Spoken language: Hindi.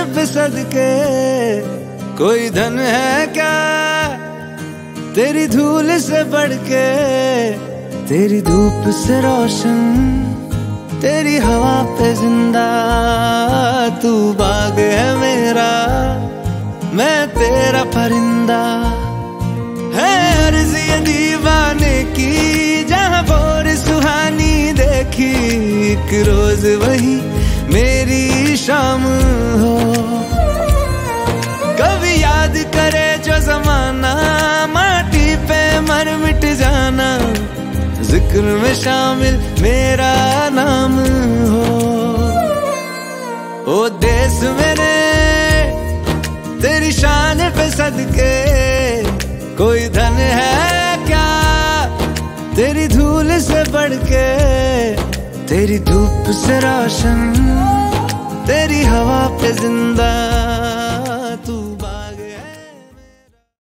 पे सदके कोई धन है क्या तेरी धूल से बढ़ के, तेरी धूप से रोशन, तेरी हवा पे जिंदा। तू बाग है मेरा, मैं तेरा परिंदा। है अर्ज़ ये दीवाने की, जहाँ भोर सुहानी देखी, एक रोज वही मेरी शाम हो। कभी याद करे जो जमाना, माटी पे मर मिट जाना, जिक्र में शामिल मेरा नाम हो। ओ देश मेरे तेरी शान पे सदके कोई धन है क्या तेरी धूल से बढ़ के, तेरी धूप से रोशन, तेरी हवा पे जिंदा।